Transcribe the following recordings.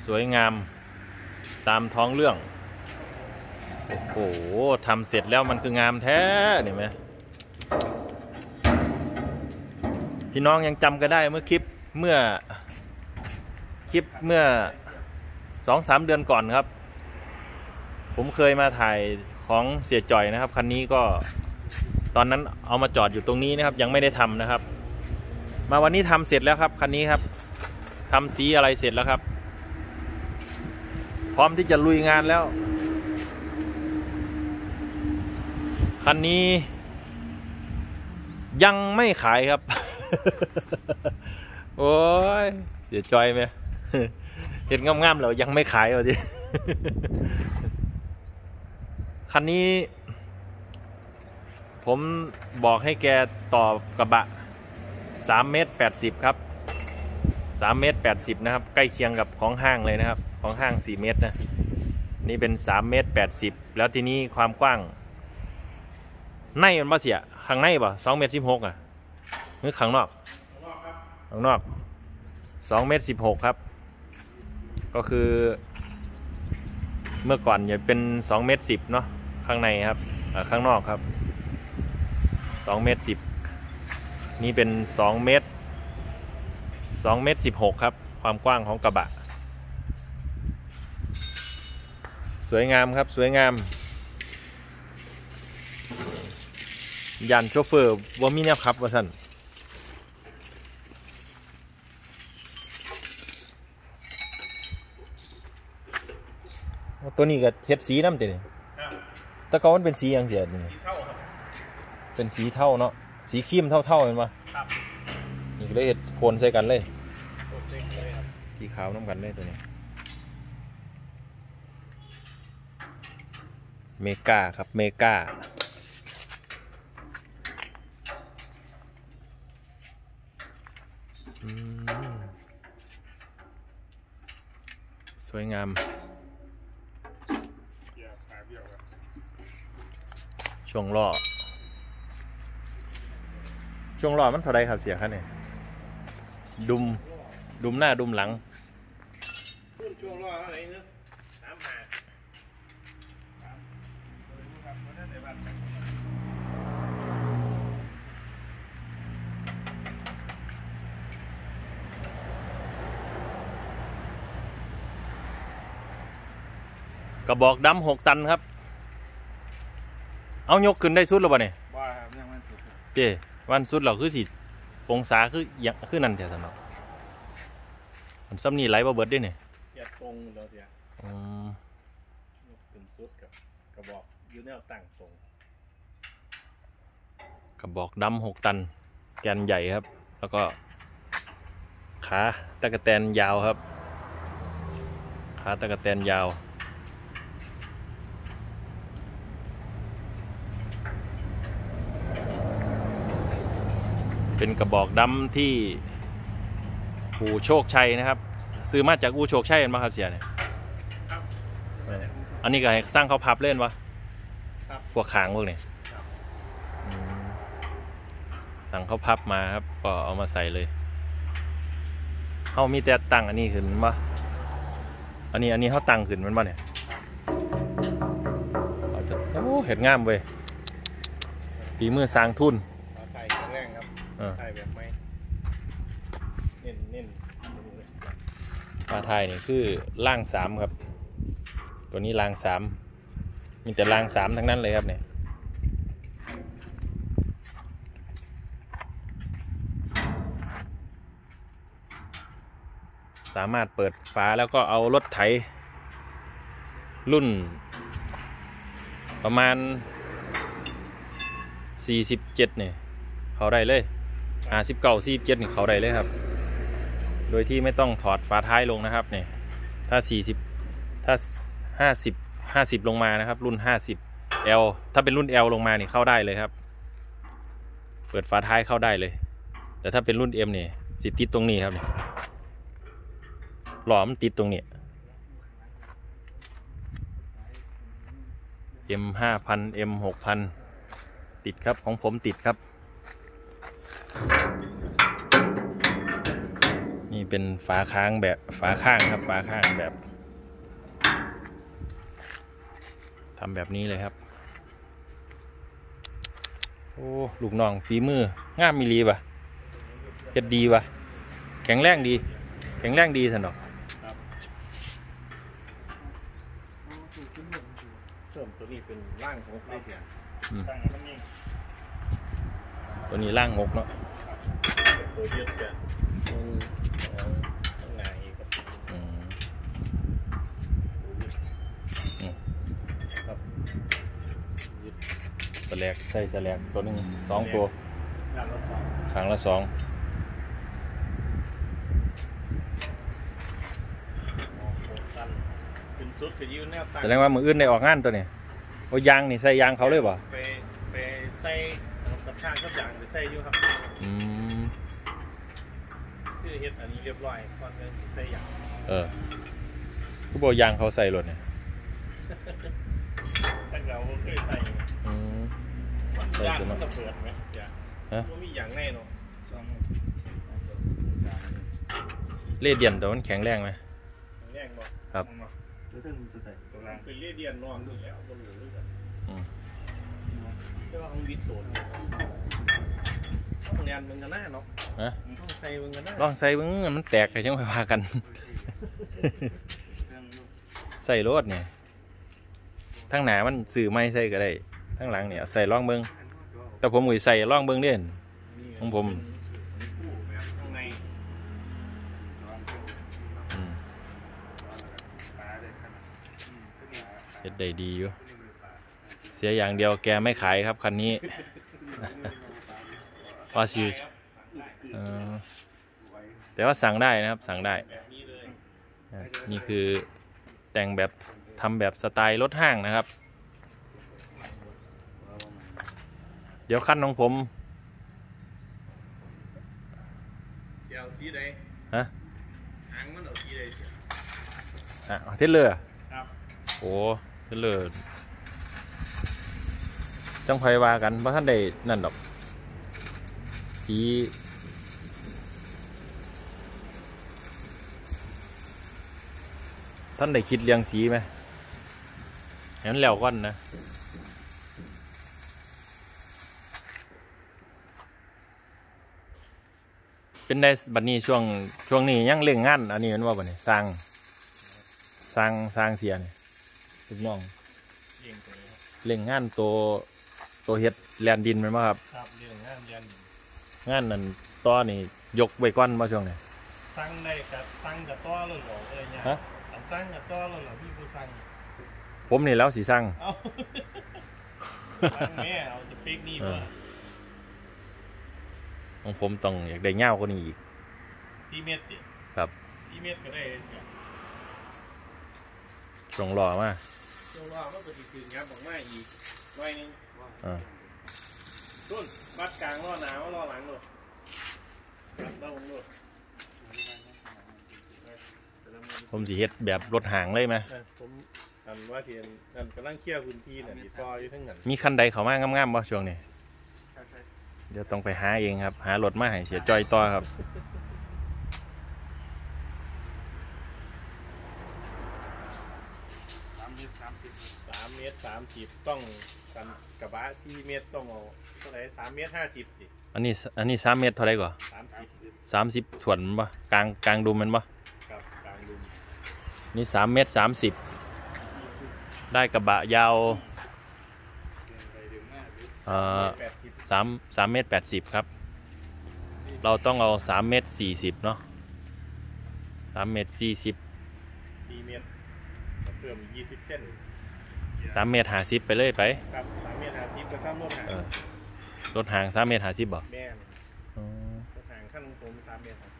สวยงามตามท้องเรื่องโอ้โหทำเสร็จแล้วมันคืองามแท้เห็นไหมพี่น้องยังจำกันได้เมื่อคลิปเมื่อ 2-3 เดือนก่อนครับผมเคยมาถ่ายของเสียจ่อยนะครับคันนี้ก็ตอนนั้นเอามาจอดอยู่ตรงนี้นะครับยังไม่ได้ทำนะครับมาวันนี้ทำเสร็จแล้วครับคันนี้ครับทำสีอะไรเสร็จแล้วครับพร้อมที่จะลุยงานแล้วคันนี้ยังไม่ขายครับ โอ้ยเสียจ่อยไหมเห็นงามๆแล้วยังไม่ขายเอาดิ คันนี้ผมบอกให้แกต่อกระบะ3.80 เมตรครับ3.80 เมตรนะครับใกล้เคียงกับของห้างเลยนะครับของห้าง4 เมตรนะนี่เป็น3.80 เมตรแล้วทีนี้ความกว้างในมันมาเสียข้างในป่ะ2.16 เมตรอ่ะหรือข้างนอก2.16 เมตรครับก็คือเมื่อก่อนจะเป็น2.10 เมตรเนาะข้างในครับข้างนอกครับ2.10 เมตรนี่เป็น2.16 เมตรครับความกว้างของกระบะสวยงามครับสวยงามยันโชเฟอร์ว่ามีแนวขับว่าสั่นตัวนี้ก็เฮ็ดสีน้ำเต็มตะกอนมันเป็นสีอย่างเสียนี่เป็นสีเท่าเนาะสีครีมเท่าเห็นปะนี่ก็เลยเฮ็ดโคนใส่กันเลยสีขาวน้ำกันเลยตัวนี้เมกาครับเมกาสวยงามช่วงล้อมันเท่าไรครับเสียครับเนี่ยดุมหน้าดุมหลังช่วงล้ออะไรเนอะกระบอกดำ6 ตันครับเอายกขึ้นได้สุดหรือเปล่าเนี่ยว่าครับยังวันสุดเจ้วันสุดเราคือสิองศาคือนั่นแถวสนอมันซ้ำนี่ไหลบ่เบิดได้เนี่ยตรงเราเสียยกขึ้นสุดกับกระบอกยืนแนวตั้งตรงกระบอกดำ6 ตันแกนใหญ่ครับแล้วก็ขาตะกะแตนยาวครับขาตะกะแตนยาวเป็นกระบอกดำที่อู่โชคชัยนะครับซื้อมาจากอู่โชคชัยเห็นไหมครับเสียเนี่ยอันนี้ก็ให้สร้างเขาพับเล่นวะพวกขางพวกนี้สั่งเขาพับมาครับก็เอามาใส่เลยเขามีแต่ตั้งอันนี้ขึ้นวะอันนี้เขาตั้งขึ้นมันวะเนี่ยโอ้เห็ดงามเว้ยฝีมือสร้างทุนไทยแบบไม่เน้นปลาไทยนี่คือล่าง3ครับตัวนี้ล่าง3มีแต่ล่าง3ทั้งนั้นเลยครับเนี่ยสามารถเปิดฝาแล้วก็เอารถไถรุ่นประมาณ47เนี่ยเขาได้เลย19 47นี่เขาได้เลยครับโดยที่ไม่ต้องถอดฝาท้ายลงนะครับเนี่ยถ้า50ลงมานะครับรุ่น50L ถ้าเป็นรุ่น L ลงมานี่เข้าได้เลยครับเปิดฝาท้ายเข้าได้เลยแต่ถ้าเป็นรุ่น M นี่สิติดตรงนี้ครับเนี่ยหล่อมันติดตรงนี้ M5000 M6000 ติดครับของผมติดครับนี่เป็นฝาค้างแบบฝาข้างครับฝาข้างแบบทำแบบนี้เลยครับโอ้ลูกน้องฝีมืองามมีรีป่ะเฮ็ดดีป่ะแข็งแรงดีแข็งแรงดีสนอกเสริมตัวนี้เป็นร่างของได้เสียตัวนี้ล่างงกเนาะตัวเยอะจะข้างในกับครับสแลกใส่สแลกตัวหนึ่ง2 ตัวครั้งละ2 เป็นซุดกับยืนแนวตั้งแสดงว่ามืออื่นได้ออกงานตัวนี้โอ้ยางนี่ใส่ยางเขาเลยป่ะไปใส่กระช่างกับยางไปใส่อยู่ครับคือเฮ็ดอันนี้เรียบร้อยก่อนเลยใส่ยางผู้บอกยางเขาใส่รถเนี่ยแต่เราเคยใส่ยางมันจะเปิดไหมจ้ะมันมียางแน่เนาะเล่เดียนแต่มันแข็งแรงไหมแรงบ่ครับเป็นเล่เดียนนอนด้วยแล้วก็รู้ด้วยกันแต่ว่าของวิทย์โดนต้องเรียนมึงกันหน้าเนาะต้องใส่มึงกันหน้าลองใส่มึงมันแตกใครช่างไปพากันใส่รถเนี่ยทั้งหนามันสื่อไม่ใส่ก็ได้ทั้งหลังเนี่ยใส่ล่องเบิ้งแต่ผมก็ใส่ล่องเบิ้งเด่นของผมเฮ็ดได้ดีอยู่เสียอย่างเดียวแกไม่ขายครับคันนี้ว่าซิวแต่ว่าสั่งได้นะครับสั่งได้นี่คือแต่งแบบทำแบบสไตล์รถห้างนะครับเดี๋ยวขั้นของผมเดี๋ยวสีใดฮะหางมันเอาสีใดเทเลอร์ครับโอ้เทเลอร์จังไฟว่ากันเพราะท่านได้นั่นดอกสีท่านได้คิดเรียงสีไหมเห็นแล้วก่อนนะเป็นได้บัดนี้ช่วงนี้ยังเร่งงานอันนี้มันว่าบัดนี้สร้างเสียนี่ลูกน้องเร่งงานตัวเฮ็ดแลนดินมันว่าครับเร่งงานแลนดินงานนั้นต่อนี่ยกไว้ก่อนมาช่วงนี้สั่งได้กับสั่งกับต่อเลยหรออะไรเงี้ยสั่งกับต่อเลยหรอพี่ผู้สั่งผมนี่แล้วสีสั่งแม่เอาสปีกนี่มาของผมต้องอยากได้เงาก็นี่อีก 4 เมตรดิครับ 4 เมตรก็ได้เลยเสียช่วงรอมาช่วงรอก็จะติดงับออกมาอีกหน่อยนึงต้นวัดกลางรอหนาวรอหลังหมดเราหมดผมสิเฮ็ดแบบรถหางเลยไหมผมว่าเทียนกำลังเคลียร์พื้นที่เนี่ยมีฟออยู่ทั้งนั้นมีคันใดเขามางามๆบ่ช่วงนี้เดี๋ยวต้องไปหาเองครับหารถมาให้เสียจอยต่อครับ 3 เมตร 30ต้องกันกระบะ4 เมตรต้องเอาเท่าไหร่3 เมตร 50ดิอันนี้3 เมตรเท่าไหร่ก่อน30ถ่วนบ่กลางดุมมันบ่ครับกลางดุมนี่3 เมตร 30ได้กระบะยาว3 เมตร 80ครับเราต้องเอา3 เมตร 40เนาะ3 เมตร 40 4 เมตรเพิ่ม20 เซน 3 เมตร 50ไปเลยไปครับ3 เมตร 50ก็ซ้ำรถหาง3 เมตร 50บ่แม่รถหางขั้นผม3 เมตร 50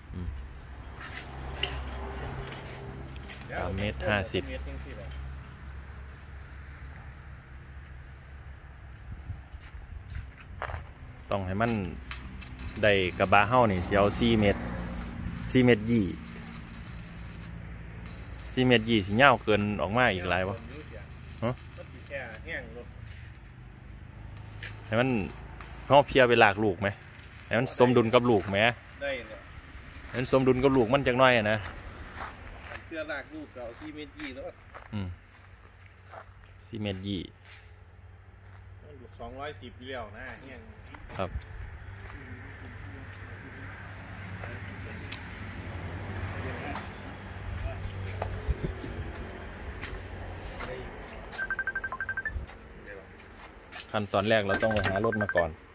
3 เมตร 50ต้องให้มันได้กระบะเฮ้านี่เสียว4 เมตร 4 เมตร 20 4 เมตร 20สิเงาเกินออกมาอีกหลายวะให้มันเขาเพียไปหลากลูกไหมให้มันสมดุลกับลูกไหมได้เลยนั้นสมดุลกับลูกมันจักหน้อยอะนะเพื่อลากลูกเก่าที่เมตรยี่แล้ว 4 เมตรยี่ 210อยู่แล้วนะเนี่ยครับ ขั้นตอนแรกเราต้องไปหารถมาก่อน